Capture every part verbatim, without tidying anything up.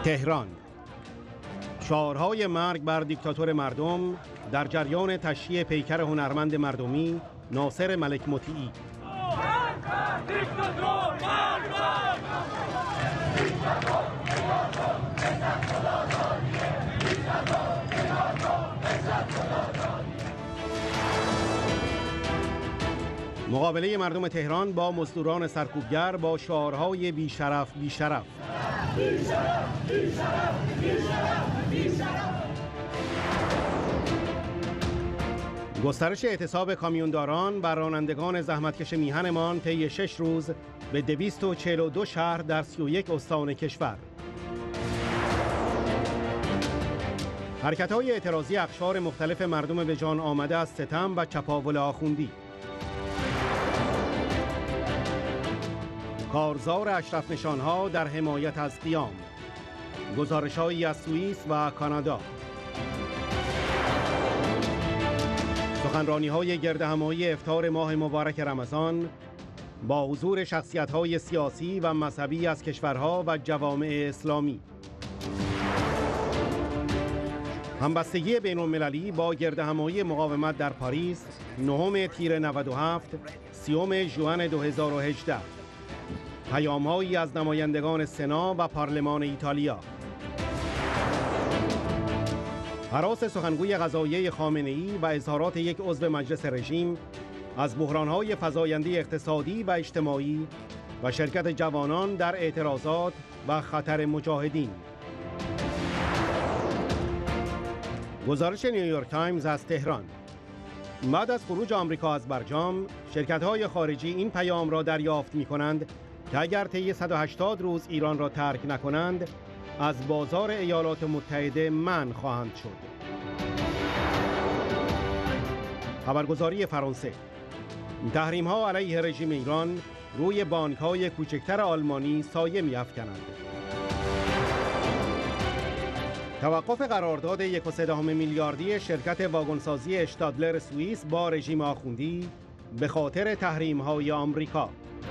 تهران. شعارهای مرگ بر دیکتاتور مردم در جریان تشییع پیکر هنرمند مردمی ناصر ملک مطیعی. مقابله مردم تهران با مزدوران سرکوبگر با شعارهای بیشرف بیشرف. بیشرف بیشرف بیشرف بیشرف. گسترش اعتصاب کامیونداران بر رانندگان زحمتکش میهنمان طی شش روز به دویست و چهل و دو شهر در سی و یک استان کشور. حرکت‌های اعتراضی اقشار مختلف مردم به جان آمده از ستم و چپاول آخوندی. کارزار اشرف نشانها در حمایت از قیام. گزارش‌هایی از سوئیس و کانادا. سخنرانی‌های گردهمایی افطار ماه مبارک رمضان با حضور شخصیت‌های سیاسی و مذهبی از کشورها و جوامع اسلامی. همبستگی بین‌المللی با گردهمایی مقاومت در پاریس نهم تیر نود و هفت، سیوم ژوئن دو هزار و هجده. پیام‌هایی از نمایندگان سنا و پارلمان ایتالیا. هراس سخنگوی قضاییه خامنه‌ای و اظهارات یک عضو مجلس رژیم از بحران‌های فزاینده اقتصادی و اجتماعی و شرکت جوانان در اعتراضات و خطر مجاهدین. گزارش نیویورک تایمز از تهران. بعد از خروج آمریکا از برجام، شرکت‌های خارجی این پیام را دریافت می‌کنند که اگر طی صد و هشتاد روز ایران را ترک نکنند، از بازار ایالات متحده منع خواهند شد. خبرگزاری فرانسه. تحریم‌ها علیه رژیم ایران روی بانک‌های کوچکتر آلمانی سایه می‌افکنند. توقف قرارداد یک و سه دهم میلیاردی شرکت واگنسازی اشتادلر سوئیس با رژیم آخوندی به خاطر تحریم‌های آمریکا.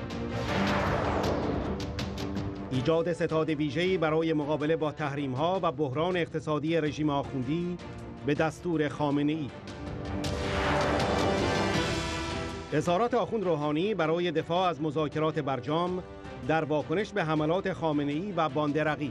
ایجاد ستاد ویژه‌ای برای مقابله با تحریم‌ها و بحران اقتصادی رژیم آخوندی به دستور خامنه‌ای. اظهارات آخوند روحانی برای دفاع از مذاکرات برجام در واکنش به حملات خامنه‌ای و باند رقیب.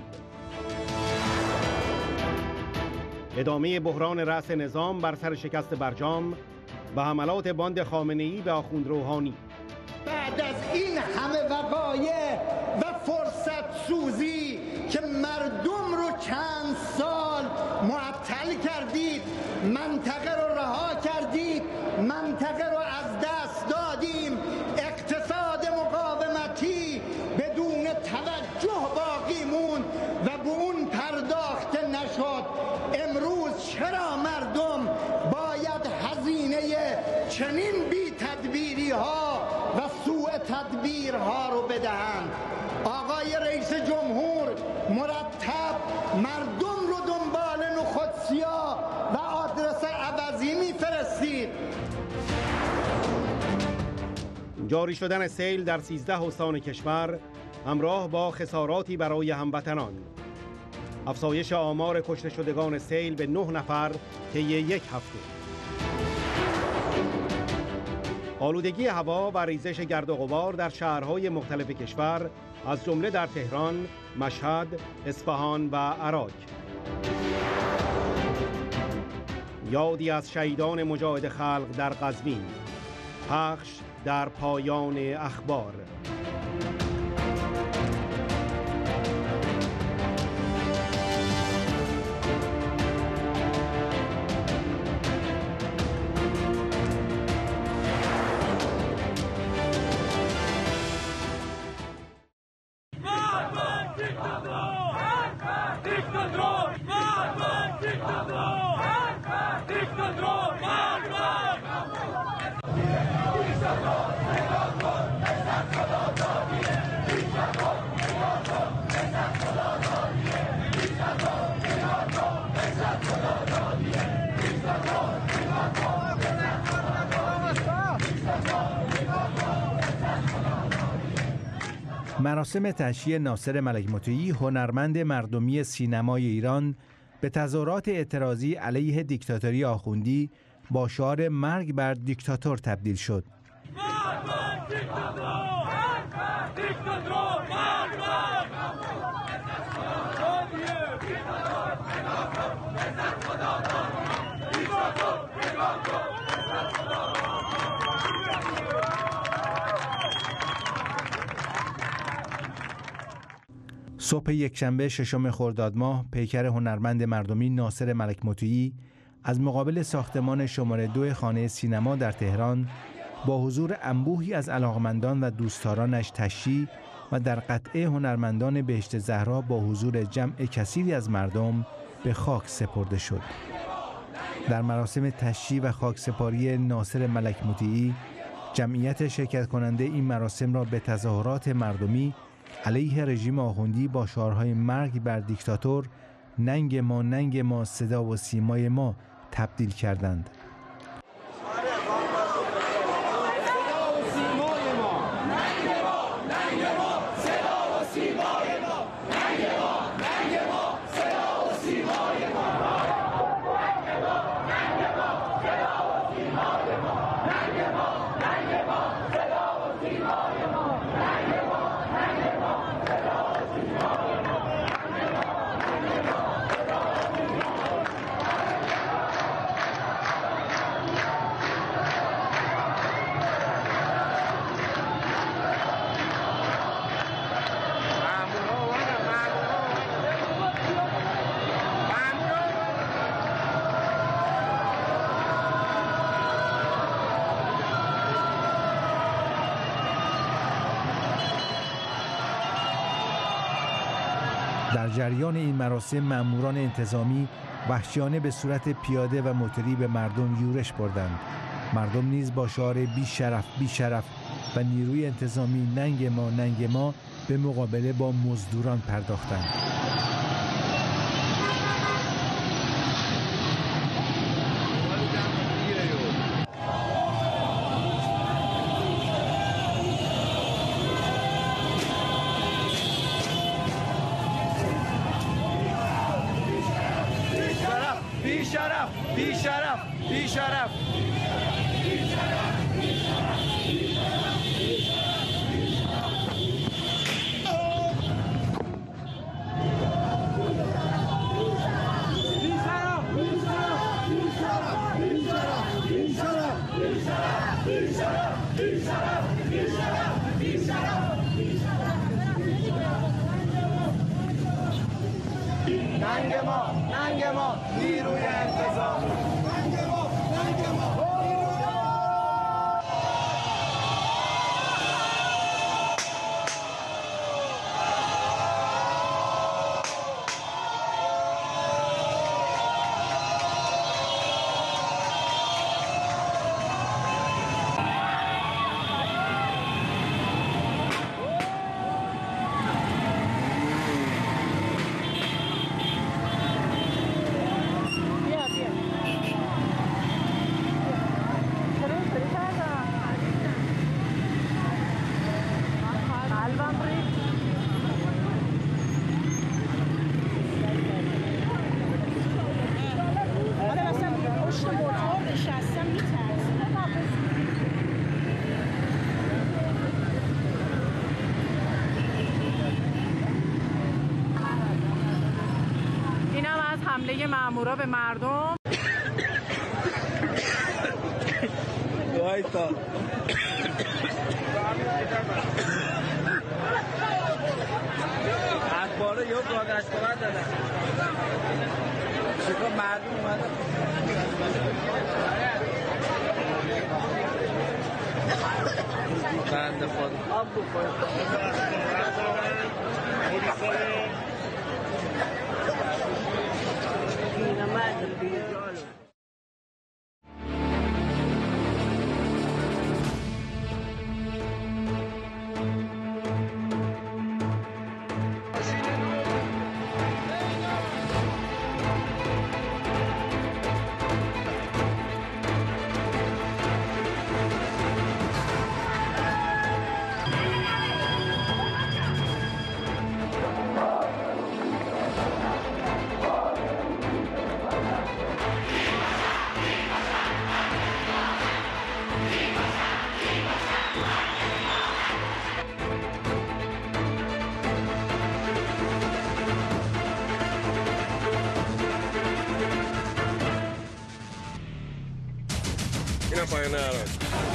ادامه بحران رأس نظام بر سر شکست برجام و حملات باند خامنه‌ای به آخوند روحانی. بعد از این همه وقایع و فرصت سوزی که مردم رو چند سال معطل کردید، منطقه رو رها کردید، منطقه رو از دست دادیم، اقتصاد مقاومتی بدون توجه باقی موند و به اون پرداخته نشد. امروز چرا مردم باید هزینه چنین بی تدبیری ها و سوء تدبیر ها رو بدهند؟ آقای رئیس جمهور مرتب مردم رو دنبال نخود سیاه و آدرس عوضی میفرستید. جاری شدن سیل در سیزده استان کشور همراه با خساراتی برای هموطنان. افزایش آمار کشته شدگان سیل به نه نفر طی یک هفته. آلودگی هوا و ریزش گرد و غبار در شهرهای مختلف کشور از جمله در تهران، مشهد، اصفهان و عراق. یادی از شهیدان مجاهد خلق در قزوین. پخش در پایان اخبار. مراسم تشییع ناصر ملک مطیعی، هنرمند مردمی سینمای ایران، به تظاهرات اعتراضی علیه دیکتاتوری آخوندی با شعار مرگ بر دیکتاتور تبدیل شد. صبح یکشنبه ششم خرداد ماه پیکر هنرمند مردمی ناصر ملک مطیعی از مقابل ساختمان شماره دو خانه سینما در تهران با حضور انبوهی از علاقمندان و دوستدارانش تشییع و در قطعه هنرمندان بهشت زهرا با حضور جمع کثیری از مردم به خاک سپرده شد. در مراسم تشییع و خاکسپاری ناصر ملک مطیعی، جمعیت شرکت کننده این مراسم را به تظاهرات مردمی علیه رژیم آخوندی با شعارهای مرگ بر دیکتاتور، ننگ ما ننگ ما صدا و سیمای ما تبدیل کردند. در جریان این مراسم ماموران انتظامی وحشیانه به صورت پیاده و موتوری به مردم یورش بردند. مردم نیز با شعار بی شرف بی شرف و نیروی انتظامی ننگ ما ننگ ما به مقابله با مزدوران پرداختند. بی شرف بی شرف بی شرف ننگ ما ننگ ما نیروی انتظام ننگ ما ننگ ما حمله مامورا به مردم. وایسا اخباره یه بادش کنن دادن چکا مردم اومدن بنده خدا آب اینم پایان عراق.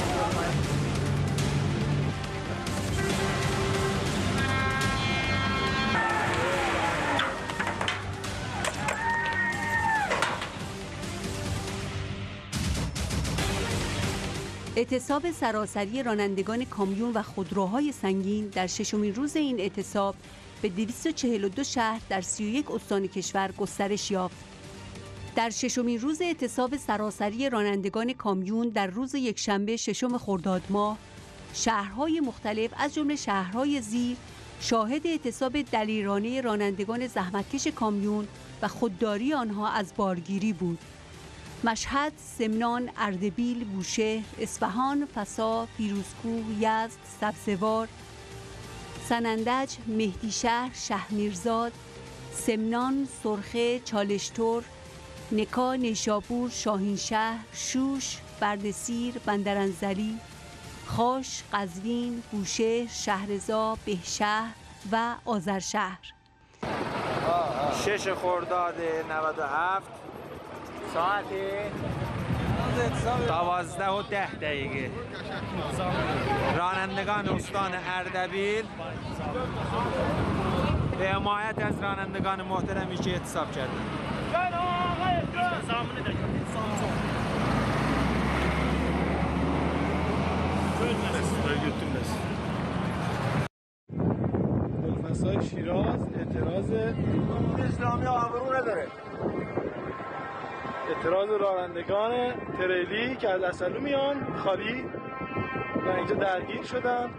اعتصاب سراسری رانندگان کامیون و خودروهای سنگین در ششمین روز این اعتصاب به دویست و چهل و دو شهر در سی و یک استان کشور گسترش یافت. در ششمین روز اعتصاب سراسری رانندگان کامیون در روز یکشنبه ششم خرداد ماه، شهرهای مختلف از جمله شهرهای زیر شاهد اعتصاب دلیرانه رانندگان زحمتکش کامیون و خودداری آنها از بارگیری بود. مشهد، سمنان، اردبیل، بوشهر، اصفهان، فسا، فیروزکوه، یزد، سبزوار، سنندج، مهدیشهر، شهرمیرزاد، سمنان، سرخه، چالشتور، نکا، نیشابور، شاهینشهر، شوش، بردسیر، بندرانزلی، خاش، قزوین، بوشهر، شهرضا، بهشهر و آذرشهر. شش خرداد نود و هفت ساعتی دوازده و ده دقیقه رانندگان استان اردبیل به حمایت از رانندگان محترمی که اعتصاب کردند. مسای شیراز اعتراض اسلامی آبرو نداره. اعتراض رانندگان تریلی که از اصلو میان خالی و اینجا درگیر شدن.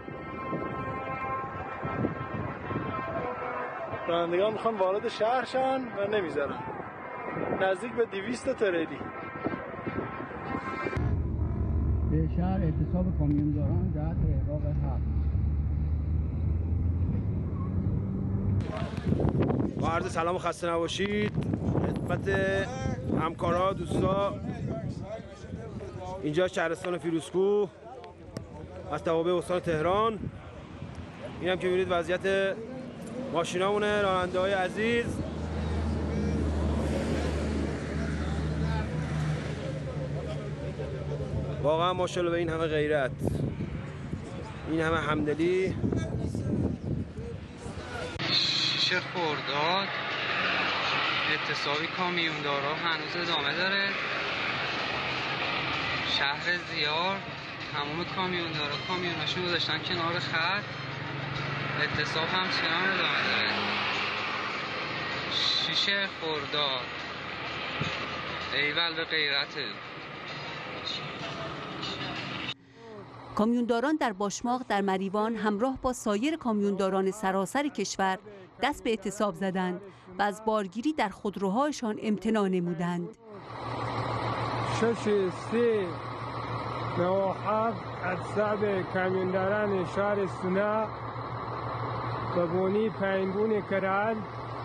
رانندگان میخوان وارد شهر شن و نمیذارن. نزدیک به دویست تریلی. به شهر اعتصاب کامیونداران جهت احقاق حق. با عرض سلام و خسته نباشید خدمت همکارا دوستا. اینجا شهرستان فیروزکوه از توابع استان تهران. این هم که می‌بینید وضعیت ماشینامونه، راننده‌های عزیز. واقعا ماشاءالله به این همه غیرت، این همه همدلی. شش خرداد اعتصابی کامیوندارا هنوز ادامه داره. شهر زیار تمام کامیوندارا کامیوناشون گذاشتن کنار خط. اعتصاب همچنان ادامه داره. شش خرداد ایول به غیرته. کامیونداران در باشماق در مریوان همراه با سایر کامیونداران سراسر کشور دست به اعتصاب زدند و از بارگیری در خودروهایشان امتناع نمودند. شش سه نو هفت اعتصاب کامیونداران شهر سونا و بونی پنگون کرال.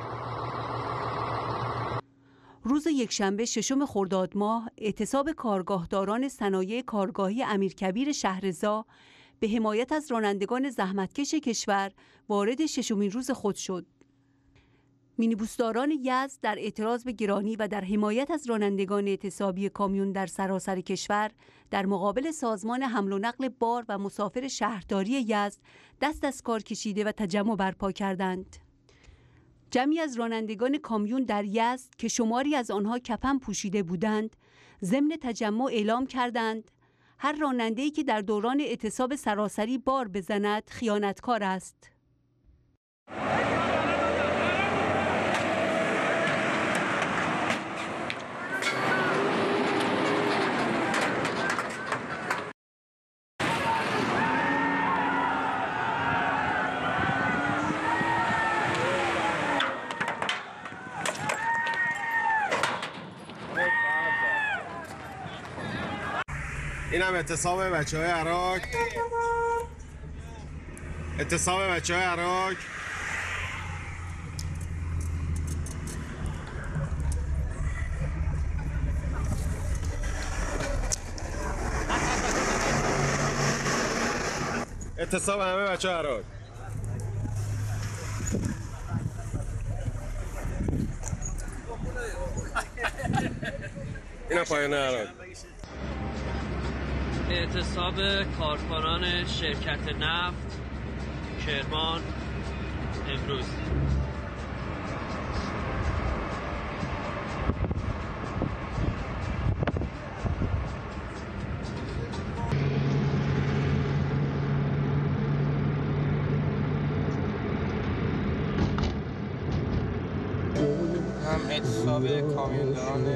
روز یکشنبه ششم خرداد ماه اعتصاب کارگاهداران صنایع کارگاهی امیرکبیر شهرضا به حمایت از رانندگان زحمتکش کشور وارد ششمین روز خود شد. مینیبوسداران یزد در اعتراض به گرانی و در حمایت از رانندگان اعتصابی کامیون در سراسر کشور در مقابل سازمان حمل و نقل بار و مسافر شهرداری یزد دست از کار کشیده و تجمع برپا کردند. جمعی از رانندگان کامیون در یزد که شماری از آنها کفن پوشیده بودند، ضمن تجمع اعلام کردند هر راننده‌ای که در دوران اعتصاب سراسری بار بزند خیانتکار است. این هم اعتصاب بچه های عراق. اعتصاب بچه های عراق. اعتصاب همه بچه های عراق. این هم پایان عراق. اعتصاب کارکنان شرکت نفت کرمان امروز. هم اعتصاب کامیونداران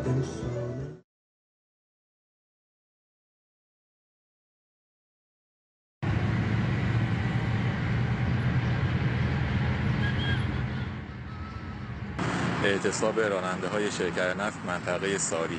اعتصاب راننده های شرکت نفت منطقه ساری.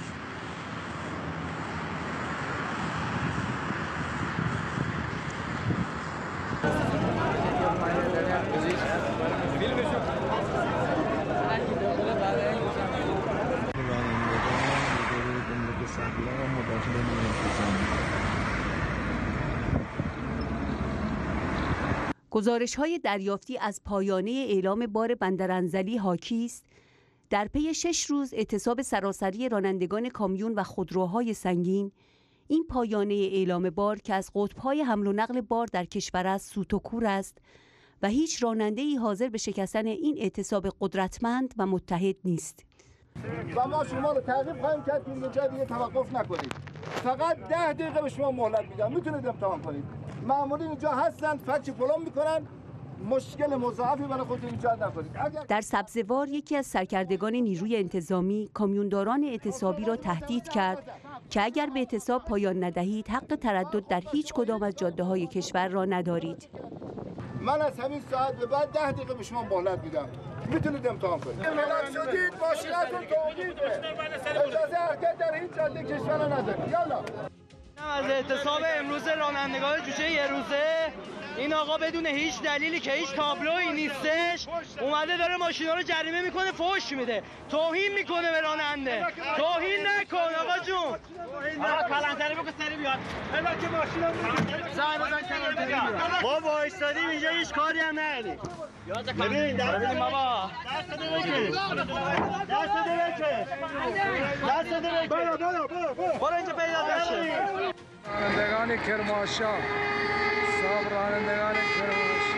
گزارش‌های دریافتی از پایانه اعلام بار بندرانزلی حاکی است در پی شش روز اعتصاب سراسری رانندگان کامیون و خودروهای سنگین، این پایانه اعلام بار که از قطب‌های حمل و نقل بار در کشور است سوت و کور است و هیچ راننده‌ای حاضر به شکستن این اعتصاب قدرتمند و متحد نیست. و ما شما رو تعقیب خواهیم کرد که اینجا دیگه توقف نکنید. فقط ده دقیقه به شما مهلت میدم، میتونید امتحان کنید. مامورین اینجا هستن، فکر پلم میکنن، مشکل مضاعفی برای خودتون ایجاد نکنید. اگر... در سبزوار یکی از سرکردگان نیروی انتظامی کامیونداران اعتصابی را تهدید کرد که اگر به اعتصاب پایان ندهید حق تردد در هیچ کدام از جاده‌های کشور را ندارید. من از همین ساعت به بعد ده دقیقه به شما مهلت میدم، میتونید امتحان کنید. ملک شدید، ماشیناتون توقیفه، اجازه حرکت در هیچ جاده کشور ندارید. یالا از اعتصاب امروز رانندگان جوجه یه روزه، این آقا بدون هیچ دلیلی که هیچ تابلویی نیستش اومده داره ماشینا رو جریمه میکنه، فحش میده، توهین میکنه به راننده. توهین نکن آقا جون. آقا کلانتری بگو سری بیاد. ببین که ماشینا زنگ بزن کلانتری بیاد. ما وایسادیم اینجا هیچ کاری هم نکردیم. ببین ببین بابا دست بده بکش. دست بده بکش. دست بده بکش. برو برو برو. برو اینجا پیدا بشه. رانندگان کرمانشاه، صاحب رانندگان کرمانشاه.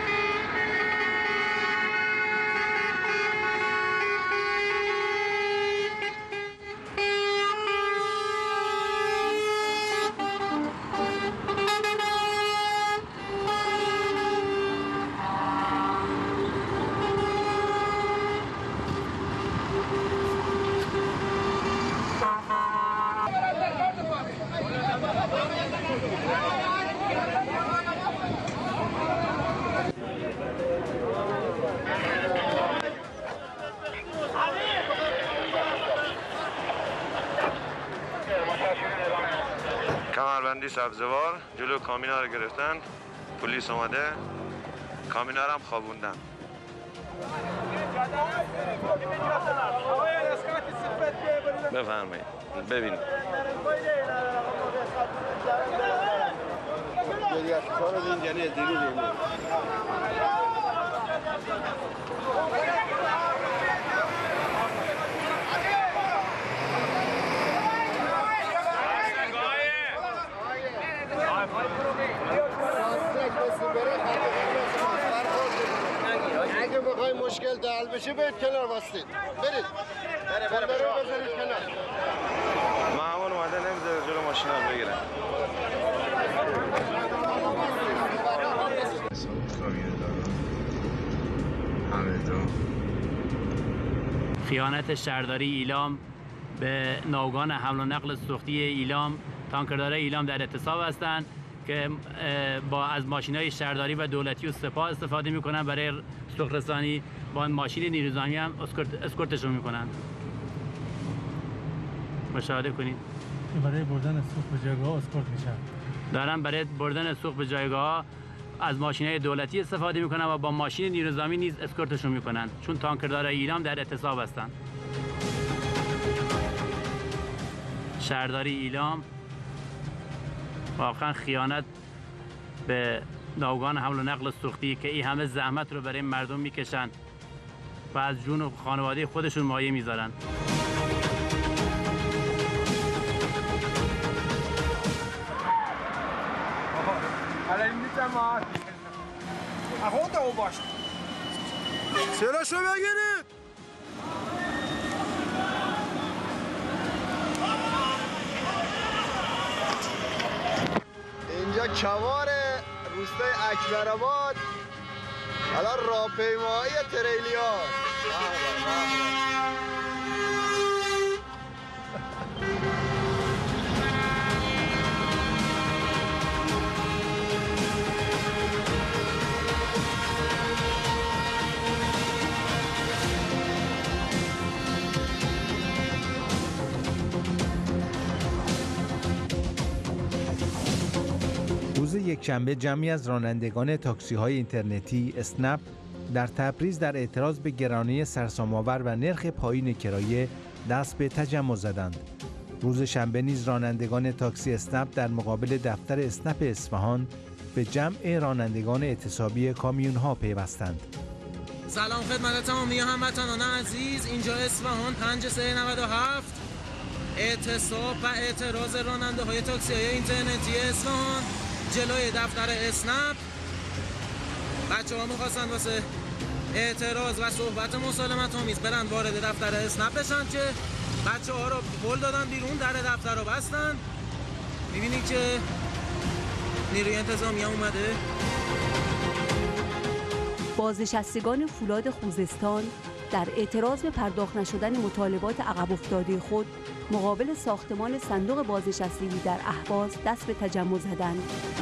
کمربندی سبزوار جلو کامینا رو گرفتن، پلیس اومده، کامینا رو هم خوابوندن. بفرمایید ببینید. اگه بخوای مشکل حل بشه برید کنار واسید. برید. بره بره بذارید کنار. مامور اومده نمیذاره جلو ماشینا رو بگیرن. خیانت شهرداری ایلام به ناوگان حمل و نقل سوختی ایلام، تانکردار ایلام در اعتصاب هستند که با از ماشین‌های شهرداری و دولتی و سپاه استفاده می‌کنن برای سوخت رسانی، با ماشین نیروزامی هم اسکورتشون می‌کنن. مشاهده کنید. برای بردن سوخت به جایگاه اسکورت میشن. دارن برای بردن سوخت به جایگاه از ماشین‌های دولتی استفاده می‌کنن و با ماشین نیروزامی نیز اسکورتشون می‌کنن، چون تانکردار ایلام در اعتصاب هستند. شهرداری ایلام واقعا خیانت به ناوگان حمل و نقل سوختی که این همه زحمت رو برای مردم میکشن و از جون و خانواده خودشون مایه میذارن. او باش سراشو بگیرید. اینجا کوار روستای اکبرآباد، حالا راهپیمایی تریلیات. روز یکشنبه جمعی از رانندگان تاکسی‌های اینترنتی اسنپ در تبریز در اعتراض به گرانی سرسام‌آور و نرخ پایین کرایه دست به تجمع زدند. روز شنبه نیز رانندگان تاکسی اسنپ در مقابل دفتر اسنپ اصفهان به جمع رانندگان اعتصابی کامیون‌ها پیوستند. سلام خدمت تمامی هموطنان عزیز، اینجا اصفهان پنج سه نود و هفت. اعتصاب و اعتراض راننده‌های تاکسی‌های اینترنتی اصفهان جلوی دفتر اسنپ. بچه‌ها می‌خواستن واسه اعتراض و صحبت مسالمت آمیز برن وارد دفتر اسنپ بشن که بچه‌ها رو هل دادن بیرون، در دفتر رو بستن. می‌بینید که نیروی انتظامی هم اومده. بازنشستگان فولاد خوزستان در اعتراض به پرداخت نشدن مطالبات عقب افتاده خود مقابل ساختمان صندوق بازنشستگی در اهواز دست به تجمع زدند.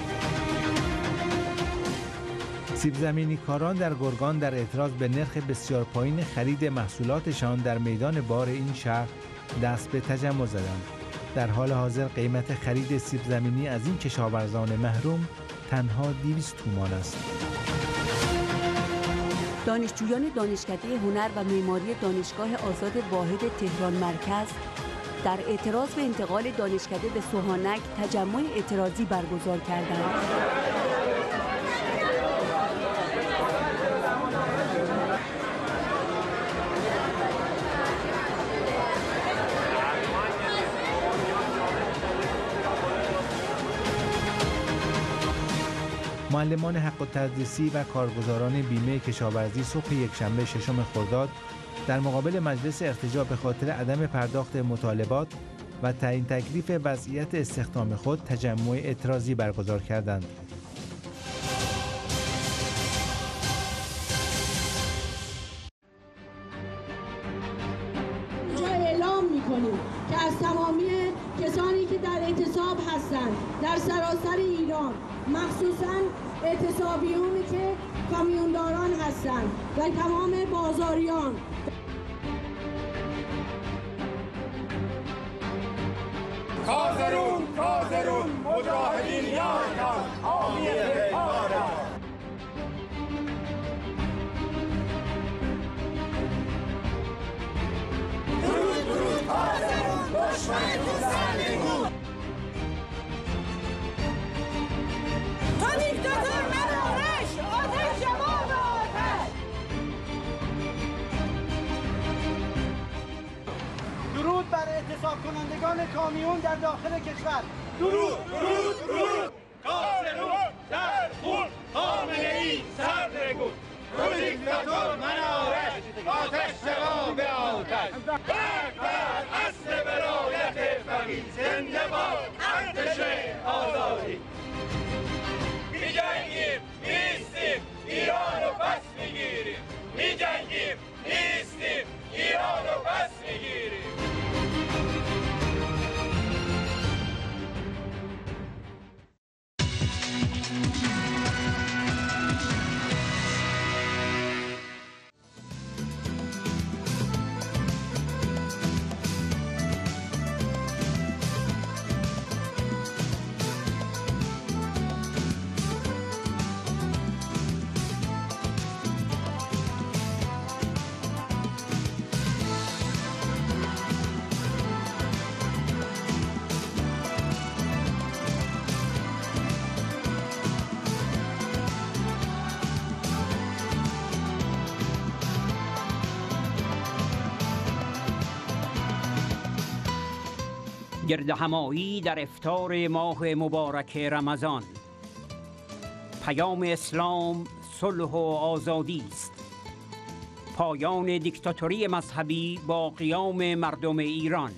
سیب زمینی کاران در گرگان در اعتراض به نرخ بسیار پایین خرید محصولاتشان در میدان بار این شهر دست به تجمع زدند. در حال حاضر قیمت خرید سیب زمینی از این کشاورزان محروم تنها دویست تومان است. دانشجویان دانشکده هنر و معماری دانشگاه آزاد واحد تهران مرکز در اعتراض به انتقال دانشکده به سوهانک تجمع اعتراضی برگزار کردند. معلمان حق التدریسی و کارگزاران بیمه کشاورزی صبح یکشنبه ششم خرداد در مقابل مجلس ارتجاع به خاطر عدم پرداخت مطالبات و تعیین تکلیف وضعیت استخدام خود تجمع اعتراضی برگزار کردند. اینجا اعلام می‌کنیم که از تمامی کسانی که در اعتصاب هستند در سراسر ایران، مخصوصاً اعتصابیونی که کامیونداران هستند و تمام بازاریان، کازرون کازرون مجاهدین یاران حامی پیکاران. درود درود کازرون دشمن تو سرنگون. تا دیکتاتور مدارش آتش جواب آتش. درود بر اعتصاب کنندگان کامیون در داخل کشور. درود درود درود کازرون در خون خامنه‌ای سرنگون. رو دیکتاتور منارش آتش جواب آتش. بر بر اصل ولایت فقیه زنده باد ارتش آزادی. می‌جنگیم نیستیم ایران رو پس می‌گیریم. می‌جنگیم نیستیم ایران رو پس می‌گیریم. گردهمایی در افطار ماه مبارک رمضان. پیام اسلام صلح و آزادی است. پایان دیکتاتوری مذهبی با قیام مردم ایران.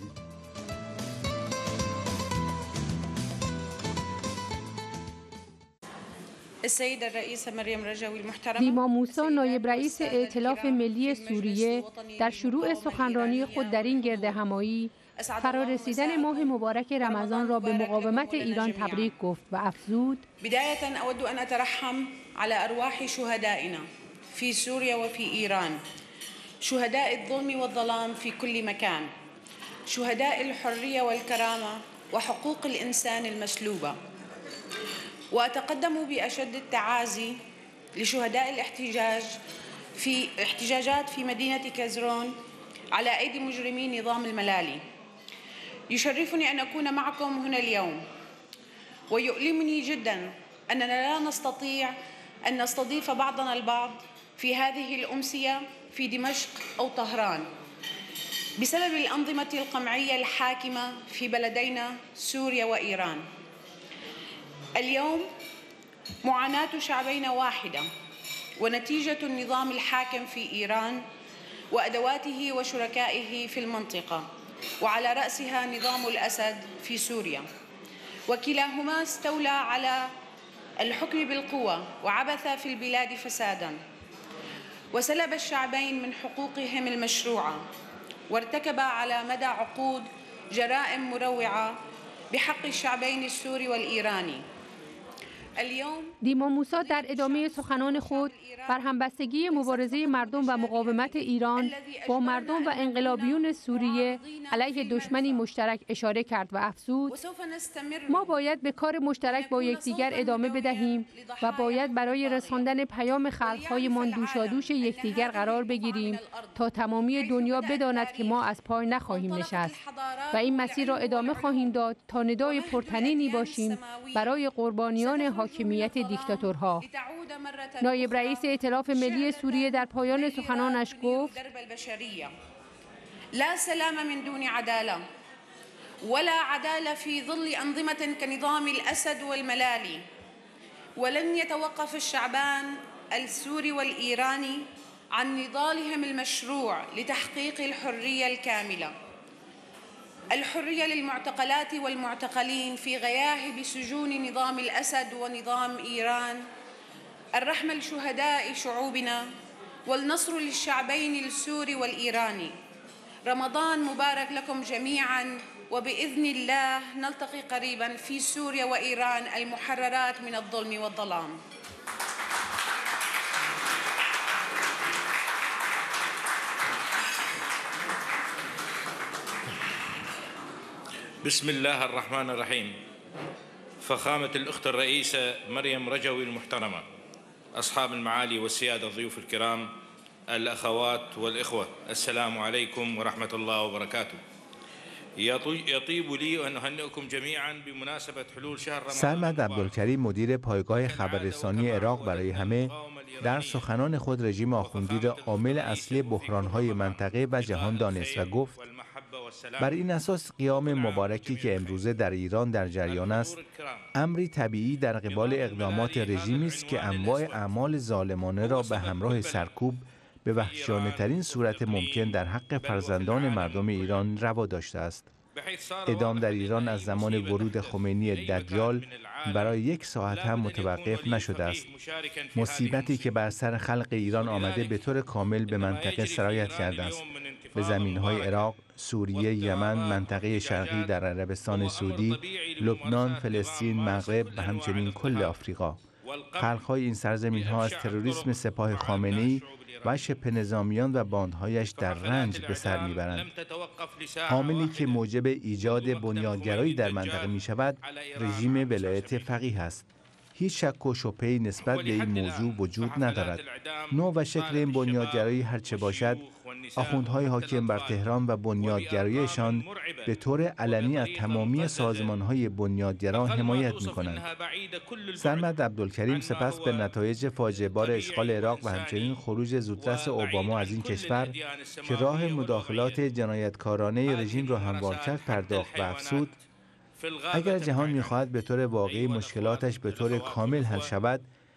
دیما موسی نایب رئیس ائتلاف ملی سوریه در شروع سخنرانی خود در این گردهمایی فرارسیدن ماه مبارک رمضان را به مقاومت ایران تبریک گفت و افزود: بداية أود أن أترحم على أرواح شهدائنا في سوريا وفي إيران، شهداء الظلم والظلام في كل مكان، شهداء الحرية والكرامة وحقوق الإنسان المسلوبة. وأتقدم بأشد التعازي لشهداء الاحتجاج في احتجاجات في مدينة كازرون على أيدي مجرمي نظام الملالي. يشرفني أن أكون معكم هنا اليوم، ويؤلمني جدا أننا لا نستطيع أن نستضيف بعضنا البعض في هذه الأمسية في دمشق أو طهران بسبب الأنظمة القمعية الحاكمة في بلدينا سوريا وإيران. اليوم معاناة شعبين واحدة ونتيجة النظام الحاكم في إيران وأدواته وشركائه في المنطقة، وعلى رأسها نظام الأسد في سوريا، وكلاهما استولى على الحكم بالقوة وعبث في البلاد فسادا، وسلب الشعبين من حقوقهم المشروعة، وارتكب على مدى عقود جرائم مروعة بحق الشعبين السوري والإيراني. دیما موسی در ادامه سخنان خود بر همبستگی مبارزه مردم و مقاومت ایران با مردم و انقلابیون سوریه علیه دشمنی مشترک اشاره کرد و افزود: ما باید به کار مشترک با یکدیگر ادامه بدهیم و باید برای رساندن پیام خلق‌هایمان دوشادوش یکدیگر قرار بگیریم تا تمامی دنیا بداند که ما از پای نخواهیم نشست و این مسیر را ادامه خواهیم داد تا ندای پرطنینی باشیم برای قربانیان حاکمیت دیکتاتورها. نایب رئیس ائتلاف ملی سوریه در پایان سخنانش گفت: لا سلام من دون عدالة ولا عدالة في ظل أنظمة كنظام الأسد والملالي، ولن يتوقف الشعبان السوري والإيراني عن نضالهم المشروع لتحقيق الحرية الكاملة، الحرية للمعتقلات والمعتقلين في غياهب سجون نظام الأسد ونظام إيران، الرحمة لشهداء شعوبنا، والنصر للشعبين السوري والإيراني. رمضان مبارك لكم جميعا، وبإذن الله نلتقي قريبا في سوريا وإيران المحررات من الظلم والظلام. بسم الله الرحمن الرحيم. فخامة الأخت الرئيسة مريم رجوي المحترمة، أصحاب المعالي والسيادة الضيوف الكرام، الأخوات والإخوة، السلام عليكم ورحمة الله وبركاته. يطيب لي أن أهنئكم جميعا بمناسبة حلول شهر رمضان. سرمد عبدالکریم مدیر پایگاه خبررسانی عراق برای همه در سخنان خود رژیم آخوندی را عامل اصلی بحران‌های منطقه و جهان دانست و گفت: بر این اساس قیام مبارکی که امروزه در ایران در جریان است امری طبیعی در قبال اقدامات رژیمی است که انواع اعمال ظالمانه را به همراه سرکوب به وحشیانه ترین صورت ممکن در حق فرزندان مردم ایران روا داشته است. اعدام در ایران از زمان ورود خمینی دجال برای یک ساعت هم متوقف نشده است. مصیبتی که بر سر خلق ایران آمده به طور کامل به منطقه سرایت کرده است. به زمین‌های عراق، سوریه، یمن، منطقه شرقی در عربستان سعودی، لبنان، فلسطین، مغرب و همچنین کل آفریقا. خلق‌های این سرزمین‌ها از تروریسم سپاه خامنه‌ای و شبه نظامیان و باندهایش در رنج به سر میبرند. عاملی که موجب ایجاد بنیادگرایی در منطقه می شود رژیم ولایت فقیه است. هیچ شک و شبهه‌ای نسبت به این موضوع وجود ندارد. نوع و شکل این بنیادگرایی هرچه باشد، آخوندهای حاکم بر تهران و بنیادگرایشان به طور علنی از تمامی سازمانهای بنیادگرا حمایت می‌کنند. سرمد عبدالکریم سپس به نتایج فاجعه بار اشغال عراق و همچنین خروج زودرس اوباما از این کشور که راه مداخلات جنایتکارانه رژیم را هموار کرد پرداخت و افزود: اگر جهان می‌خواهد به طور واقعی مشکلاتش به طور کامل حل شود،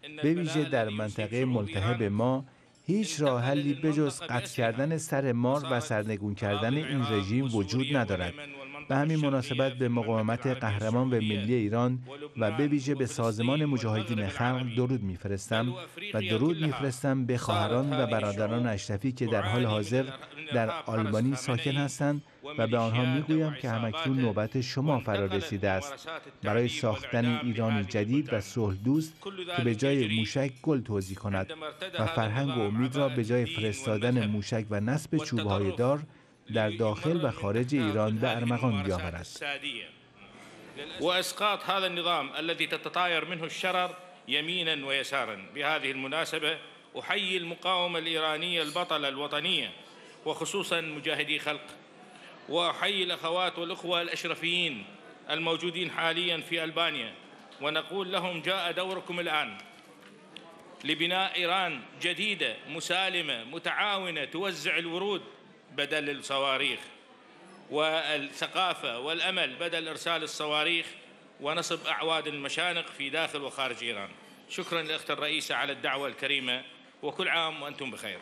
به ویژه در منطقه ملتهب ما هیچ راه حلی بجز قطع کردن سر مار و سرنگون کردن این رژیم وجود ندارد. به همین مناسبت به مقاومت قهرمان و ملی ایران و به ویژه به سازمان مجاهدین خلق درود میفرستم و درود میفرستم به خواهران و برادران اشرفی که در حال حاضر در آلبانی ساکن هستند و به آنها میگویم که همکنون نوبت شما فرا رسیده است برای ساختن ایرانی جدید و صلح دوست که به جای موشک گل توزیع کند و فرهنگ و امید را به جای فرستادن موشک و نصب چوب‌های دار در داخل و خارج ایران به ارمغان بیاورد. واسقاط هذا النظام الذي تتطاير منه الشرر يمينا ويسارا. بهذه المناسبة أحيي المقاومة الإيرانية البطلة الوطنية وخصوصا مجاهدي خلق، وأحيي الأخوات والأخوة الأشرفيين الموجودين حاليا في ألبانيا ونقول لهم جاء دوركم الآن لبناء إيران جديدة مسالمة متعاونة توزع الورود بدل الصواريخ، والثقافة والأمل بدل إرسال الصواريخ، ونصب أعواد المشانق في داخل وخارج إيران. شكرا لأخت الرئيسة على الدعوة الكريمة، وكل عام وأنتم بخير.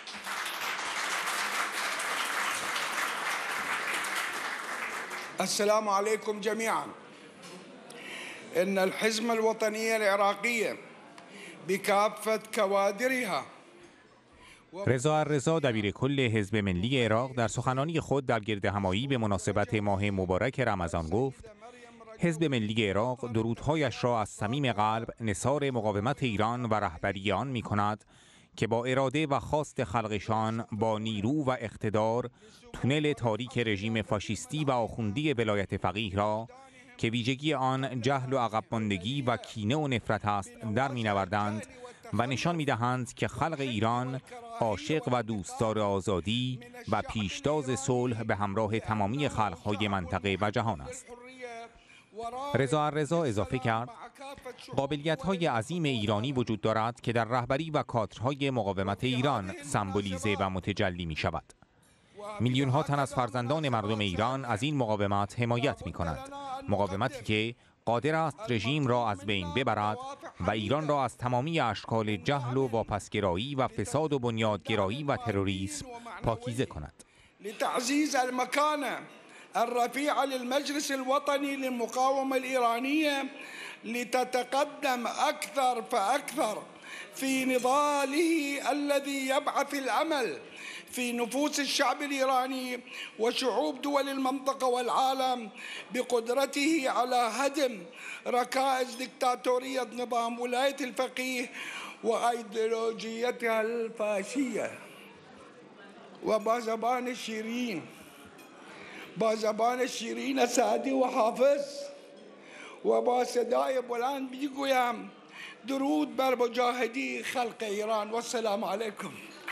السلام عليكم جميعا. إن الحزب الوطني العراقي بكافة كوادرها. رضا الرضا دبیر کل حزب ملی عراق در سخنرانی خود در گردهمایی به مناسبت ماه مبارک رمضان گفت: حزب ملی عراق درودهایش را از صمیم قلب نثار مقاومت ایران و رهبری آن می کند که با اراده و خواست خلقشان با نیرو و اقتدار تونل تاریک رژیم فاشیستی و آخوندی ولایت فقیه را که ویژگی آن جهل و عقب ماندگی و کینه و نفرت است در می نوردند و نشان می دهند که خلق ایران عاشق و دوستدار آزادی و پیشتاز صلح به همراه تمامی خلقهای منطقه و جهان است. رضا الرضا اضافه کرد: قابلیت‌های عظیم ایرانی وجود دارد که در رهبری و کادرهای مقاومت ایران سمبولیزه و متجلی می شود. میلیون‌ها تن از فرزندان مردم ایران از این مقاومت حمایت می کنند، مقاومتی که قادر است رژیم را از بین ببرد و ایران را از تمامی اشکال جهل و واپسگرایی و فساد و بنیادگرایی و تروریسم پاکیزه کند. لتعزيز المكانة الرفيعة للمجلس الوطني للمقاومة الإيرانية لتتقدم أكثر فأكثر في نضاله الذي يبعث الأمل في نفوس الشعب الإيراني وشعوب دول المنطقة والعالم بقدرته على هدم ركائز دكتاتورية نظام ولاية الفقيه وأيديولوجيتها الفاشية. وبا زبان الشيرين با زبان شیرین سعدی و حافظ و با صدای بلند میگویم درود بر مجاهدی خلق ایران و السلام علیکم.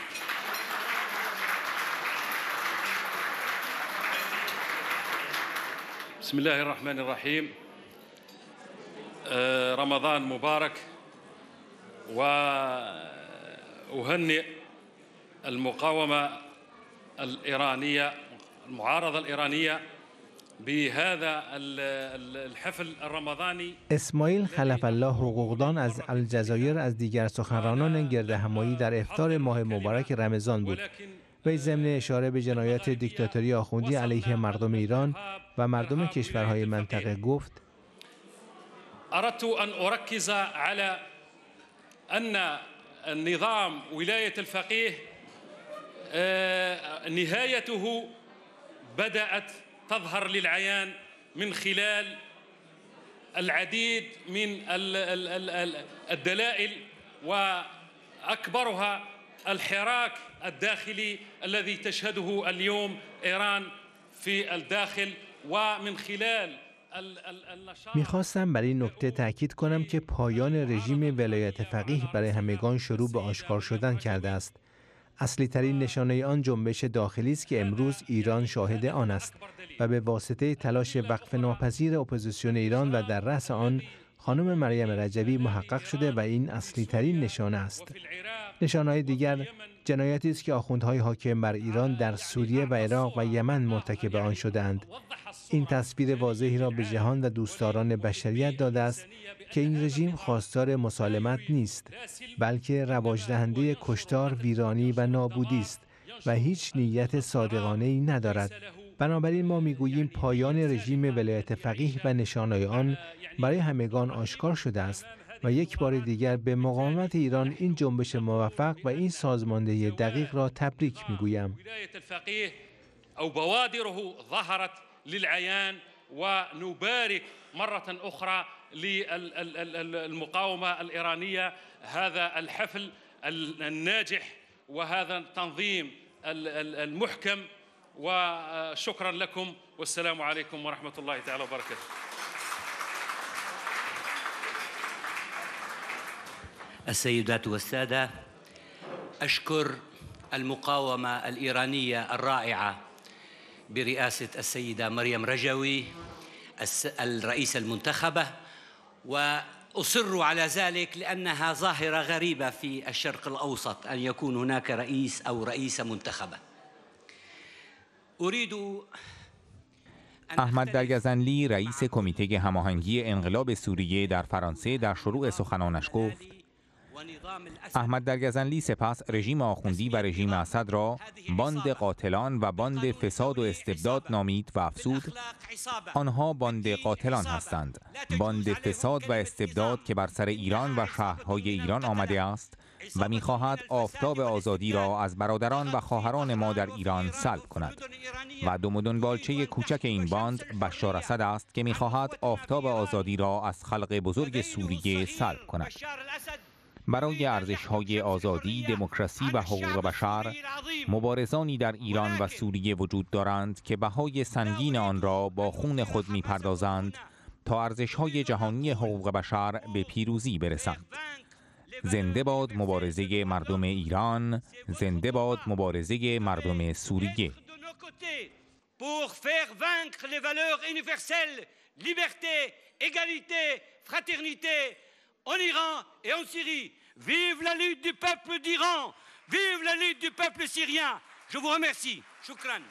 بسم الله الرحمن الرحيم. رمضان مبارك، وأهنئ المقاومة الإيرانية المعارضة الإيرانية بهذا الحفل الرمضاني. اسماعیل خلف الله حقوقدان از الجزایر از دیگر سخنرانان گردهمایی در افطار ماه مبارک رمضان بود. وی ضمن اشاره به جنایات دیکتاتوری آخوندی علیه مردم ایران و مردم کشورهای منطقه گفت: أردت أن أركز على أن النظام ولاية الفقيه نهايته بدأت تظهر للعيان من خلال العديد من الدلائل، وأكبرها الحراك الداخلي الذي تشهده اليوم إيران في الداخل. ومن خلال میخواستم بر این نکته تأکید کنم که پایان رژیم ولایت فقیه برای همگان شروع به آشکار شدن کرده است. اصلی ترین نشانه آن جنبش داخلی است که امروز ایران شاهد آن است و به واسطه تلاش وقف ناپذیر اپوزیسیون ایران و در رأس آن خانم مریم رجوی محقق شده و این اصلی ترین نشانه است. نشانه‌های دیگر جنایاتی است که آخوندهای حاکم بر ایران در سوریه و عراق و یمن مرتکب آن شدند. این تصویر واضحی را به جهان و دوستداران بشریت داده است که این رژیم خواستار مسالمت نیست، بلکه رواج دهنده کشتار، ویرانی و نابودی است و هیچ نیت صادقانه‌ای ندارد. بنابراین ما میگوییم پایان رژیم ولایت فقیه و نشانه‌های آن برای همگان آشکار شده است و یک بار دیگر به مقاومت ایران این جنبش موفق و این سازماندهی دقیق را تبریک میگویم. او بوادره ظهرت للعيان ونبارك مرة أخرى للمقاومة الإيرانية هذا الحفل الناجح وهذا التنظيم المحكم وشكرا لكم والسلام عليكم ورحمة الله تعالى وبركاته. السيدات والسادة، أشكر المقاومة الإيرانية الرائعة برئاسة السيدة مريم رجوي الرئيسة المنتخبة، وأصر على ذلك لأنها ظاهرة غريبة في الشرق الأوسط أن يكون هناك رئيس أو رئيسة منتخبة. أريد احمد درگزنلی رئیس کمیته هماهنگی انقلاب سوریه در فرانسه در شروع سخنانش گفت: احمد درگزنلی سپس رژیم آخوندی و رژیم اسد را باند قاتلان و باند فساد و استبداد نامید و افزود: آنها باند قاتلان هستند، باند فساد و استبداد که بر سر ایران و شهرهای ایران آمده است و می‌خواهد آفتاب آزادی را از برادران و خواهران ما در ایران سلب کند. و دم دنبالچه کوچک این باند بشار اسد است که می‌خواهد آفتاب آزادی را از خلق بزرگ سوریه سلب کند. برای ارزش‌های آزادی، دموکراسی و حقوق بشر مبارزانی در ایران و سوریه وجود دارند که بهای سنگین آن را با خون خود می‌پردازند تا ارزش‌های جهانی حقوق بشر به پیروزی برسند. زنده باد مبارزه مردم ایران، زنده باد مبارزه مردم سوریه. pour faire vaincre les valeurs universelles, liberté, égalité, fraternité en Iran et en Syrie. Vive la lutte du peuple d'Iran, vive la lutte du peuple syrien. Je vous remercie. Shukran.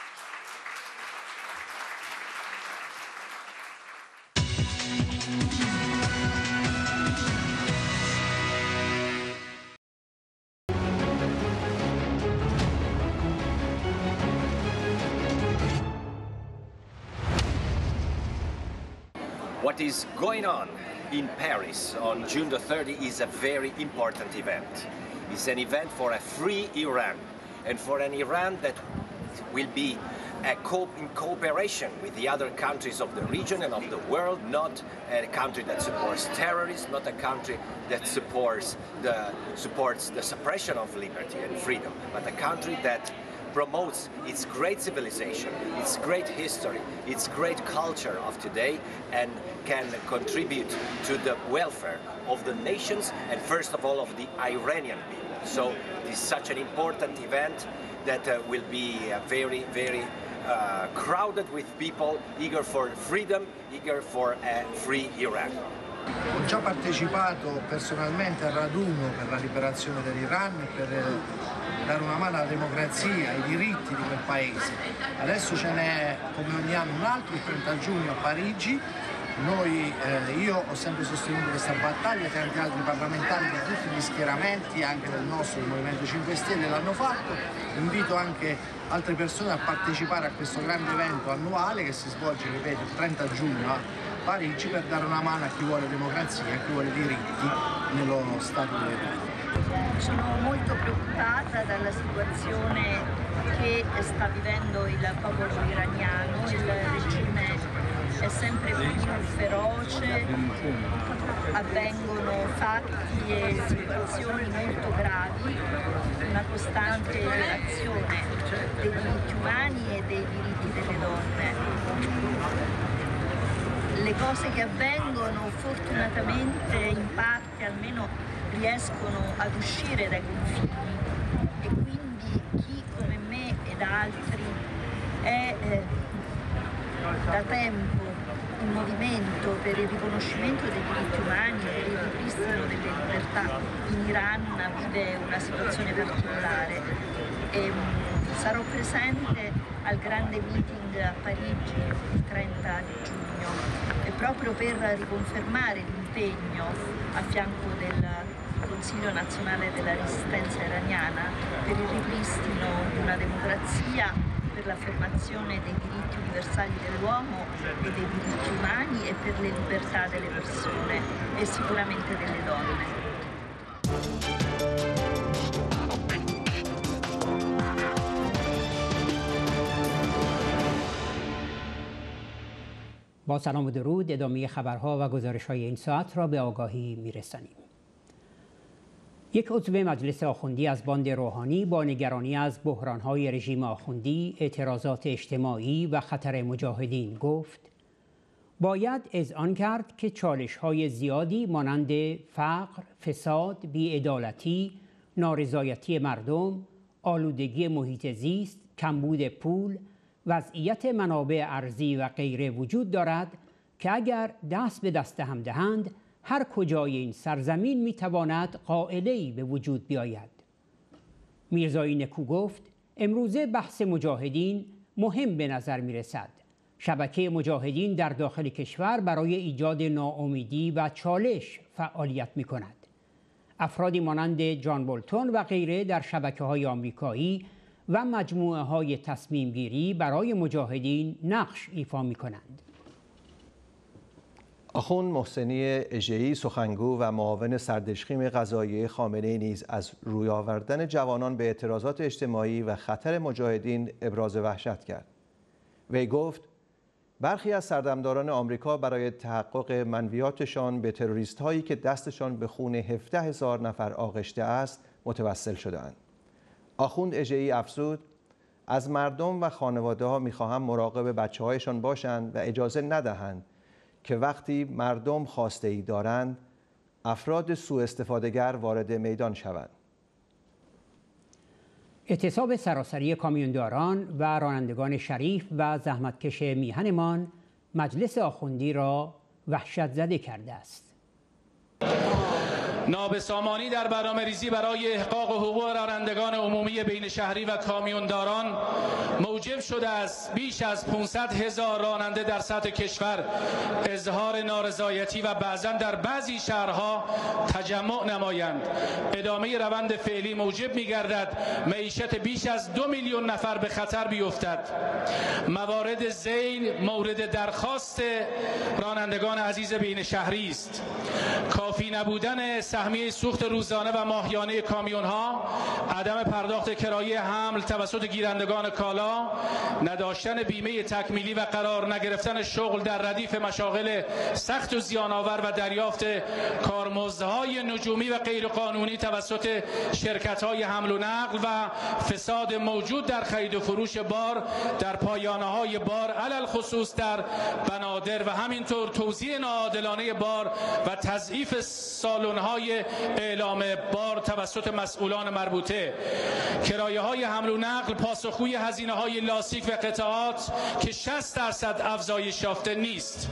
What is going on in Paris on June the thirtieth is a very important event. It's an event for a free Iran and for an Iran that will be a co- in cooperation with the other countries of the region and of the world, not a country that supports terrorists, not a country that supports the, supports the suppression of liberty and freedom, but a country that promotes its great civilization, its great history, its great culture of today, and can contribute to the welfare of the nations and first of all of the Iranian people. So this is such an important event that uh, will be uh, very, very uh, crowded with people eager for freedom, eager for a free Iran. Ho già partecipato personalmente al raduno per la liberazione dell'Iran e per dare una mano alla democrazia, ai diritti di quel paese. Adesso ce n'è come ogni anno un altro, il trenta giugno a Parigi. Noi, eh, io ho sempre sostenuto questa battaglia, tanti altri parlamentari di tutti gli schieramenti, anche del nostro, il Movimento cinque Stelle, l'hanno fatto. Invito anche altre persone a partecipare a questo grande evento annuale che si svolge, ripeto, il trenta giugno a Parigi per dare una mano a chi vuole democrazia, a chi vuole diritti nello Stato di diritto. Sono molto preoccupata dalla situazione che sta vivendo il popolo iraniano, il regime è sempre più feroce, avvengono fatti e situazioni molto gravi, una costante violazione dei diritti umani e dei diritti delle donne. Le cose che avvengono fortunatamente in parte almeno riescono ad uscire dai confini e quindi chi come me ed altri è eh, da tempo un movimento per il riconoscimento dei diritti umani e per il ripristino delle libertà in Iran vive una situazione particolare. E sarò presente al grande meeting a Parigi il trenta di giugno e proprio per riconfermare l'impegno a fianco del Consiglio nazionale della resistenza iraniana per il ripristino di una democrazia, per l'affermazione dei diritti universali dell'uomo e dei diritti umani e per le libertà delle persone e sicuramente delle donne. با سلام و درود، ادامه خبرها و گزارش‌های این ساعت را به آگاهی می‌رسانیم. یک عضو مجلس آخوندی از باند روحانی با نگرانی از بحران‌های رژیم آخوندی، اعتراضات اجتماعی و خطر مجاهدین گفت: باید اذعان کرد که چالش‌های زیادی مانند فقر، فساد، بی‌عدالتی، نارضایتی مردم، آلودگی محیط زیست، کمبود پول، وضعیت منابع ارضی و غیره وجود دارد که اگر دست به دست هم دهند، هر کجای این سرزمین میتواند قائله‌ای به وجود بیاید. میرزایی نکو گفت: امروزه بحث مجاهدین مهم به نظر میرسد. شبکه مجاهدین در داخل کشور برای ایجاد ناامیدی و چالش فعالیت میکند. افرادی مانند جان بولتون و غیره در شبکه‌های آمریکایی و مجموعه‌های تصمیم گیری برای مجاهدین نقش ایفا می‌کنند. آخوند محسنی اژه‌ای، سخنگو و معاون سردشخیم قضاییه خامنه‌ای نیز از روی آوردن جوانان به اعتراضات اجتماعی و خطر مجاهدین ابراز وحشت کرد. وی گفت: برخی از سردمداران آمریکا برای تحقق منویاتشان به تروریست‌هایی که دستشان به خون هفده هزار نفر آغشته است متوسل شده‌اند. آخوند اژه‌ای افزود: از مردم و خانواده‌ها می‌خواهم مراقب بچه‌هایشان باشند و اجازه ندهند که وقتی مردم خواسته‌ای دارند افراد سوء استفاده‌گر وارد میدان شوند. اعتصاب سراسری کامیونداران و رانندگان شریف و زحمتکش میهنمان مجلس آخوندی را وحشت زده کرده است. نابسامانی در برنامه‌ریزی برای احقاق حقوق رانندگان عمومی بین شهری و کامیونداران موجب شده است بیش از پانصد هزار راننده در سطح کشور اظهار نارضایتی و بعضاً در بعضی شهرها تجمع نمایند. ادامه روند فعلی موجب می‌گردد معیشت بیش از دو میلیون نفر به خطر بیفتد. موارد ذیل مورد درخواست رانندگان عزیز بین شهری است. کافی نبودن سهمیه سوخت روزانه و ماهیانه کامیون‌ها، عدم پرداخت کرایه حمل توسط گیرندگان کالا، نداشتن بیمه تکمیلی و قرار نگرفتن شغل در ردیف مشاغل سخت و زیان‌آور و دریافت کارمزدهای نجومی و غیرقانونی توسط شرکت‌های حمل و نقل و فساد موجود در خرید و فروش بار در پایانه‌های بار، علل خصوص در بنادر، و همینطور توزیع ناعادلانه بار و تضعیف سالن‌های اعلام بار توسط مسئولان مربوطه. کرایه‌های حمل و نقل پاسخگوی هزینه‌های لاستیک و قطعات که شصت درصد افزایش یافته نیست.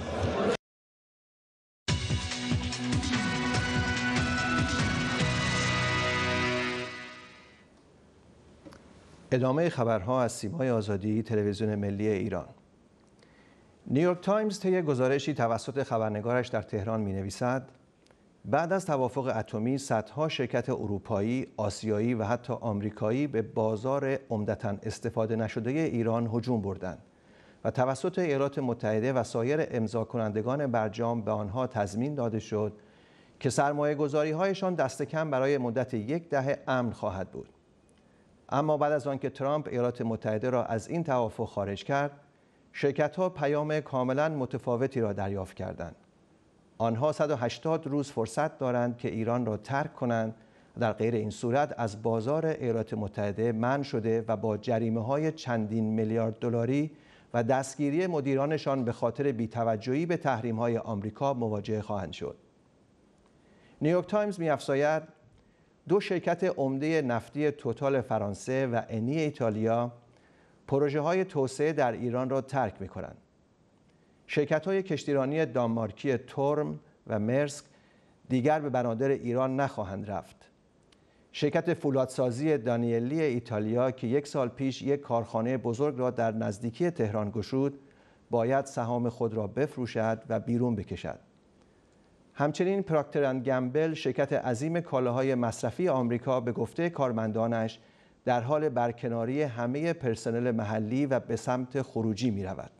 ادامه خبرها از سیمای آزادی، تلویزیون ملی ایران. نیویورک تایمز طی گزارشی توسط خبرنگارش در تهران می‌نویسد: بعد از توافق اتمی، صدها شرکت اروپایی، آسیایی و حتی آمریکایی به بازار عمدتاً استفاده نشده ایران هجوم بردند و توسط ایالات متحده و سایر امضا کنندگان برجام به آنها تضمین داده شد که سرمایه‌گذاری‌هایشان دست کم برای مدت یک دهه امن خواهد بود. اما بعد از آنکه ترامپ ایالات متحده را از این توافق خارج کرد، شرکت‌ها پیام کاملاً متفاوتی را دریافت کردند. آنها صد و هشتاد روز فرصت دارند که ایران را ترک کنند و در غیر این صورت از بازار ایالات متحده منع شده و با جریمه‌های چندین میلیارد دلاری و دستگیری مدیرانشان به خاطر بی‌توجهی به تحریم‌های آمریکا مواجه خواهند شد. نیویورک تایمز می‌افزاید: دو شرکت عمده نفتی توتال فرانسه و انی ایتالیا پروژه‌های توسعه در ایران را ترک می‌کنند. شرکت‌های کشتیرانی دانمارکی تورم و مرسک دیگر به بنادر ایران نخواهند رفت. شرکت فولادسازی دانیلی ایتالیا که یک سال پیش یک کارخانه بزرگ را در نزدیکی تهران گشود، باید سهام خود را بفروشد و بیرون بکشد. همچنین پراکتر اند گمبل، شرکت عظیم کالاهای مصرفی آمریکا، به گفته کارمندانش در حال برکناری همه پرسنل محلی و به سمت خروجی می رود.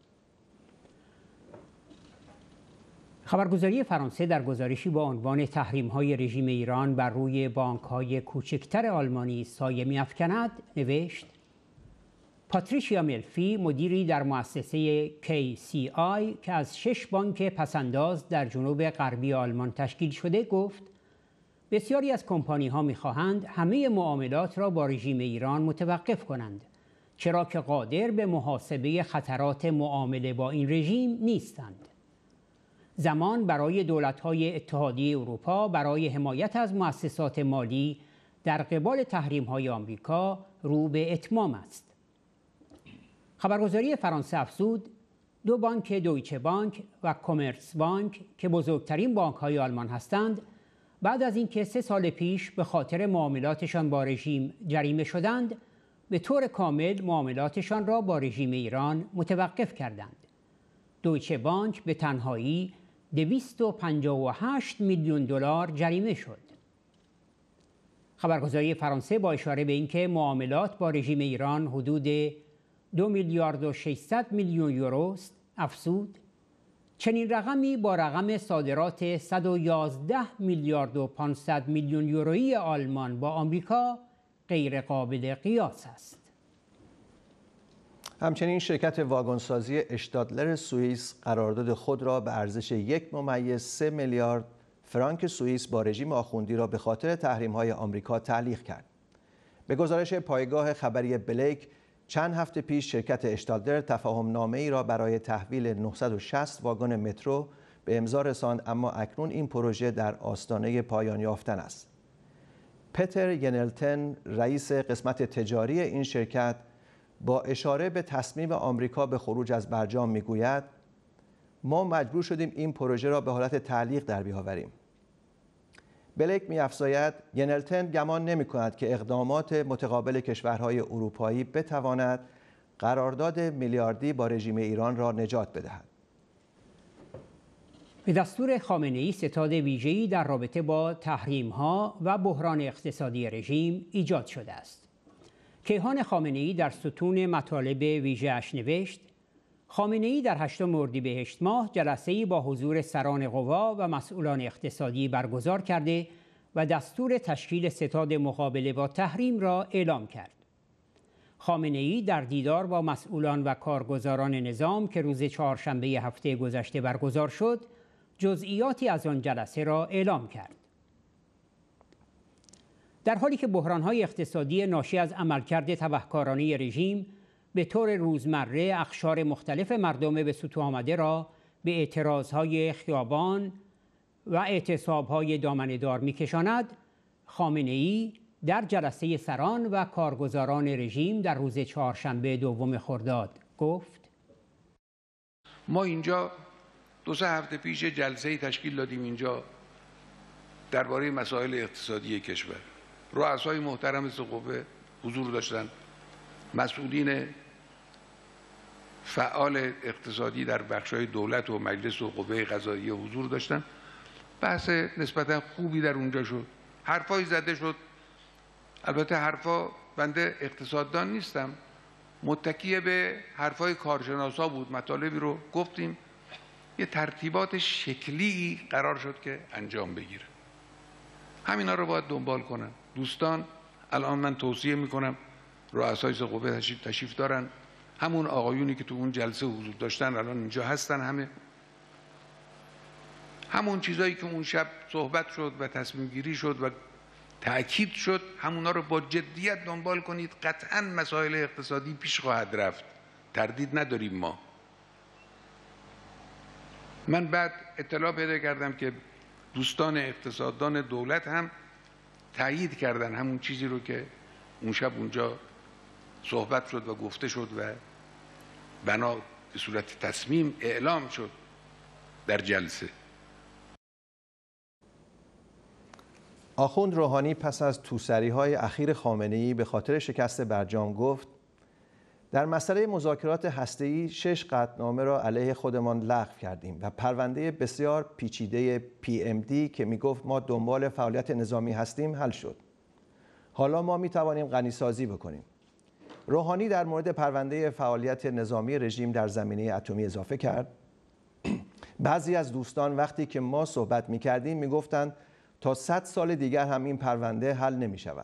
خبرگزاری فرانسه در گزارشی با عنوان تحریم‌های رژیم ایران بر روی بانک‌های کوچکتر آلمانی سایه می‌افکند نوشت: پاتریشیا ملفی، مدیری در مؤسسه کی سی آی که از شش بانک پسنداز در جنوب غربی آلمان تشکیل شده، گفت بسیاری از کمپانی‌ها می‌خواهند همه معاملات را با رژیم ایران متوقف کنند، چرا که قادر به محاسبه خطرات معامله با این رژیم نیستند. زمان برای دولت‌های اتحادیه اروپا برای حمایت از مؤسسات مالی در قبال تحریم‌های آمریکا رو به اتمام است. خبرگزاری فرانسه افزود دو بانک دویچه بانک و کامرس بانک که بزرگترین بانک‌های آلمان هستند، بعد از اینکه سه سال پیش به خاطر معاملاتشان با رژیم جریمه شدند، به طور کامل معاملاتشان را با رژیم ایران متوقف کردند. دویچه بانک به تنهایی دویست و پنجاه و هشت میلیون دلار جریمه شد. خبرگزاری فرانسه با اشاره به اینکه معاملات با رژیم ایران حدود دو میلیارد و ششصد میلیون یورو است، افزود چنین رقمی با رقم صادرات صد و یازده میلیارد و پانصد میلیون یورویی آلمان با آمریکا غیر قابل قیاس است. همچنین شرکت واگنسازی اشتادلر سوئیس قرارداد خود را به ارزش یک ممیز سه میلیارد فرانک سوئیس با رژیم آخوندی را به خاطر تحریم‌های آمریکا تعلیق کرد. به گزارش پایگاه خبری بلیک، چند هفته پیش شرکت اشتادلر تفاهم نامه‌ای را برای تحویل نهصد و شصت واگن مترو به امضا رساند، اما اکنون این پروژه در آستانه پایان یافتن است. پتر ینلتن، رئیس قسمت تجاری این شرکت، با اشاره به تصمیم آمریکا به خروج از برجام میگوید ما مجبور شدیم این پروژه را به حالت تعلیق در بیاوریم. بلیک می‌افزاید ینلتن گمان نمی‌کند که اقدامات متقابل کشورهای اروپایی بتواند قرارداد میلیاردی با رژیم ایران را نجات بدهد. به دستور خامنه‌ای ستاد ویژه‌ای در رابطه با تحریم‌ها و بحران اقتصادی رژیم ایجاد شده است. کیهان خامنه‌ای در ستون مطالب ویژه‌اش نوشت خامنه‌ای در هشتم اردیبهشت ماه جلسه‌ای با حضور سران قوا و مسئولان اقتصادی برگزار کرده و دستور تشکیل ستاد مقابله با تحریم را اعلام کرد. خامنه‌ای در دیدار با مسئولان و کارگزاران نظام که روز چهارشنبه هفته گذشته برگزار شد، جزئیاتی از آن جلسه را اعلام کرد. در حالی که بحران‌های اقتصادی ناشی از عملکرد تبهکارانه رژیم به طور روزمره اقشار مختلف مردم به سطوح آمده را به اعتراضهای خیابان و اعتصابهای دامنه‌دار می‌کشاند، خامنه‌ای در جلسه سران و کارگزاران رژیم در روز چهارشنبه دوم خرداد گفت ما اینجا دو سه هفته پیش جلسه‌ای تشکیل دادیم اینجا درباره مسائل اقتصادی کشور. رؤسای محترم سه قوه حضور داشتند، مسئولین فعال اقتصادی در بخش‌های دولت و مجلس و قوه قضاییه حضور داشتند. بحث نسبتا خوبی در اونجا شد، حرفایی زده شد. البته حرفا، بنده اقتصاددان نیستم، متکی به حرفای کارشناسا بود، مطالبی رو گفتیم، یه ترتیبات شکلی قرار شد که انجام بگیره. همینا رو باید دنبال کنن. دوستان الان من توصیه میکنم رؤسای سه قوه تشریف, تشریف دارن، همون آقایونی که تو اون جلسه حضور داشتن الان اینجا هستن، همه همون چیزایی که اون شب صحبت شد و تصمیم گیری شد و تأکید شد، همونا رو با جدیت دنبال کنید. قطعا مسائل اقتصادی پیش خواهد رفت، تردید نداریم. ما من بعد اطلاع پیدا کردم که دوستان اقتصاددان دولت هم تایید کردن همون چیزی رو که اون شب اونجا صحبت شد و گفته شد و بنا به صورت تصمیم اعلام شد. در جلسه. آخوند روحانی پس از توسری‌های اخیر خامنه‌ای به خاطر شکست برجام گفت در مسئله مذاکرات هسته‌ای شش قطعنامه را علیه خودمان لغو کردیم و پرونده بسیار پیچیده پی ام دی که میگفت ما دنبال فعالیت نظامی هستیم حل شد. حالا ما میتوانیم غنیسازی بکنیم. روحانی در مورد پرونده فعالیت نظامی رژیم در زمینه اتمی اضافه کرد. بعضی از دوستان وقتی که ما صحبت میکردیم میگفتند تا صد سال دیگر هم این پرونده حل نمی شود.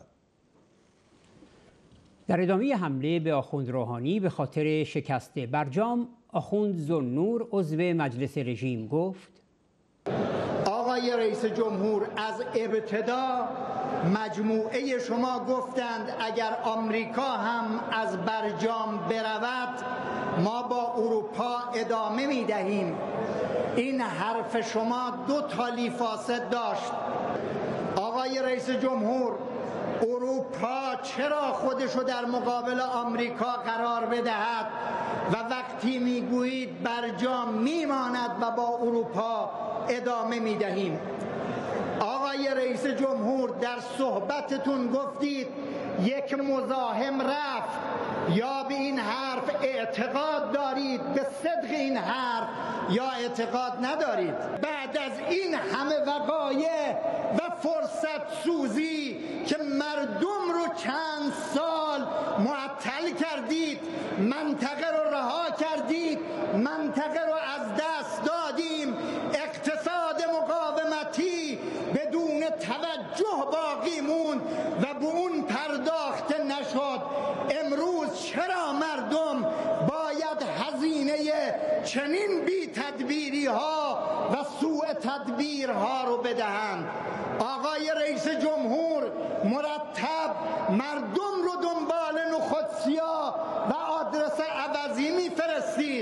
در ادامه حمله به آخوند روحانی به خاطر شکست برجام، آخوند ذوالنور عضو مجلس رژیم گفت آقای رئیس جمهور، از ابتدا مجموعه شما گفتند اگر آمریکا هم از برجام برود ما با اروپا ادامه می دهیم. این حرف شما دو تالی فاسد داشت. آقای رئیس جمهور، اروپا چرا خودشو در مقابل آمریکا قرار بدهد و وقتی میگویید برجام میماند و با اروپا ادامه میدهیم؟ آقای رئیس جمهور، در صحبتتون گفتید یک مزاحم رفت. یا به این حرف اعتقاد دارید، به صدق این حرف، یا اعتقاد ندارید؟ بعد از این همه وقایع و فرصت سوزی که مردم رو چند سال معطل کردید، منطقه رو رها کردید، منطقه رو از دست دادیم، اقتصاد مقاومتی بدون توجه باقی موند و به اون پرداخته نشد. امروز چرا مردم باید هزینه چنین بی تدبیری ها و سوء تدبیر ها رو بدهند؟ آقای رئیس جمهور مرتب مردم رو دنبال نخودسیا و آدرس عوضی میفرستید.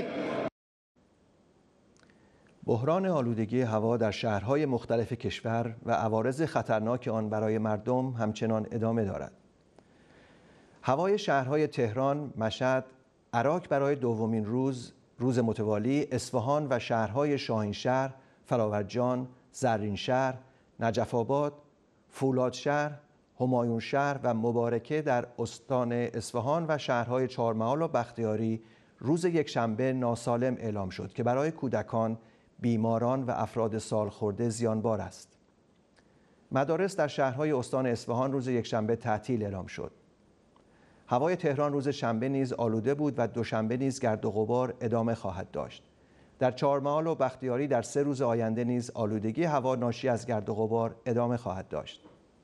بحران آلودگی هوا در شهرهای مختلف کشور و عوارض خطرناک آن برای مردم همچنان ادامه دارد. هوای شهرهای تهران، مشهد، عراق برای دومین روز روز متوالی، اصفهان و شهرهای شاهینشهر، فراورجان، زرینشهر، نجف آباد، فولادشهر، همایونشهر و مبارکه در استان اصفهان و شهرهای چهارمحال و بختیاری روز یکشنبه ناسالم اعلام شد که برای کودکان، بیماران و افراد سالخورده زیانبار است. مدارس در شهرهای استان اصفهان روز یکشنبه تعطیل اعلام شد. هوای تهران روز شنبه نیز آلوده بود و دوشنبه نیز گرد و غبار ادامه خواهد داشت. در چهارمحال و بختیاری در سه روز آینده نیز آلودگی هوا ناشی از گرد و غبار ادامه خواهد داشت.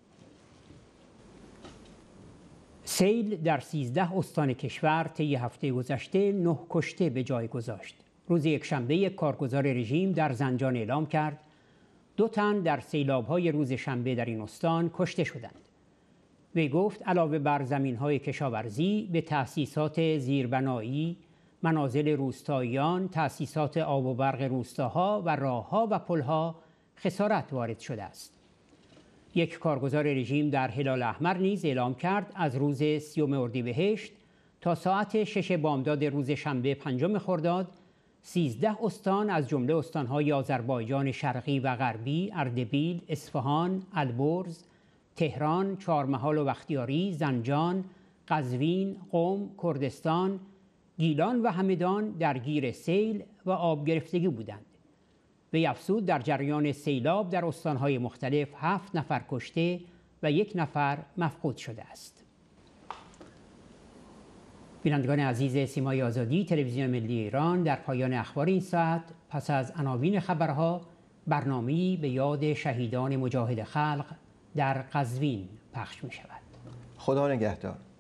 سیل در سیزده استان کشور طی هفته گذشته نه کشته به جای گذاشت. روز یکشنبه یک کارگزار رژیم در زنجان اعلام کرد دو تن در سیلاب‌های روز شنبه در این استان کشته شدند. وی گفت علاوه بر زمین‌های کشاورزی به تأسیسات زیربنایی، منازل روستاییان، تأسیسات آب و برق روستاها و راه‌ها و پل‌ها خسارت وارد شده است. یک کارگزار رژیم در هلال احمر نیز اعلام کرد از روز سیوم اردیبهشت تا ساعت شش بامداد روز شنبه پنجم خرداد سیزده استان از جمله استان‌های آذربایجان شرقی و غربی، اردبیل، اصفهان، البرز، تهران، چهارمحال و بختیاری، زنجان، قزوین، قم، کردستان، گیلان و همدان درگیر سیل و آب گرفتگی بودند. وی افزود در جریان سیلاب در استان‌های مختلف هفت نفر کشته و یک نفر مفقود شده است. بینندگان عزیز سیمای آزادی، تلویزیون ملی ایران، در پایان اخبار این ساعت پس از عناوین خبرها برنامه‌ای به یاد شهیدان مجاهد خلق در قزوین پخش می شود. خدا نگهدار.